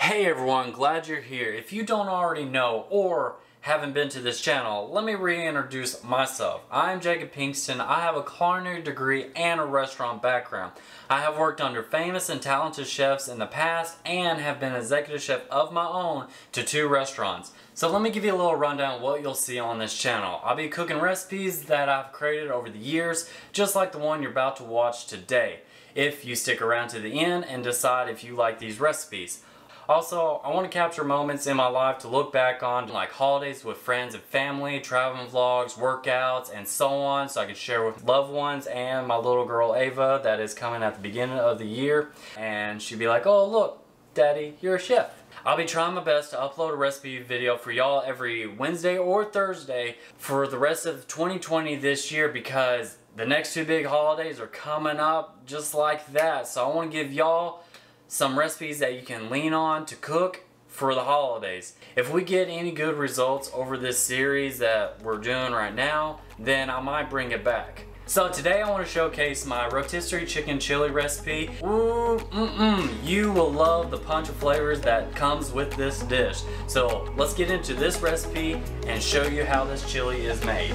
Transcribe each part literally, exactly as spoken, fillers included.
Hey everyone, glad you're here. If you don't already know or haven't been to this channel, let me reintroduce myself. I'm Jacob Pinkston. I have a culinary degree and a restaurant background. I have worked under famous and talented chefs in the past and have been executive chef of my own to two restaurants. So let me give you a little rundown of what you'll see on this channel. I'll be cooking recipes that I've created over the years, just like the one you're about to watch today, if you stick around to the end and decide if you like these recipes. Also, I want to capture moments in my life to look back on, like holidays with friends and family, traveling vlogs, workouts, and so on, so I can share with loved ones and my little girl Ava that is coming at the beginning of the year. And she'd be like, "Oh look, Daddy, you're a chef." I'll be trying my best to upload a recipe video for y'all every Wednesday or Thursday for the rest of twenty twenty this year, because the next two big holidays are coming up just like that. So I want to give y'all some recipes that you can lean on to cook for the holidays. If we get any good results over this series that we're doing right now, then I might bring it back. So today I want to showcase my rotisserie chicken chili recipe. Ooh, mm-mm, you will love the punch of flavors that comes with this dish. So let's get into this recipe and show you how this chili is made.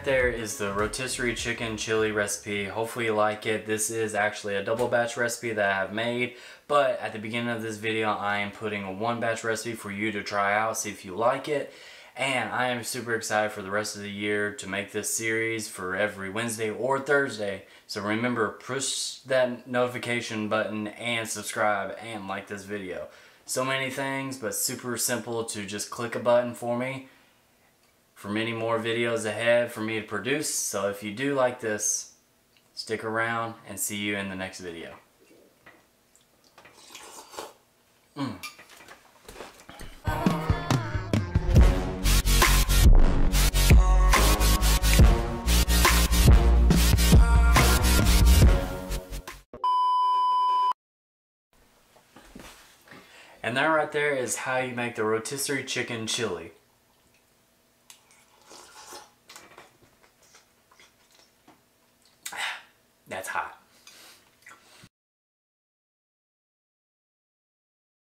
there is the rotisserie chicken chili recipe. Hopefully you like it. This is actually a double batch recipe that I have made, but at the beginning of this video I am putting a one batch recipe for you to try out, see if you like it. And I am super excited for the rest of the year to make this series for every Wednesday or Thursday. So remember, push that notification button and subscribe and like this video. So many things, but super simple to just click a button for me. For many more videos ahead for me to produce. So if you do like this, stick around and see you in the next video. Mm. And that right there is how you make the rotisserie chicken chili.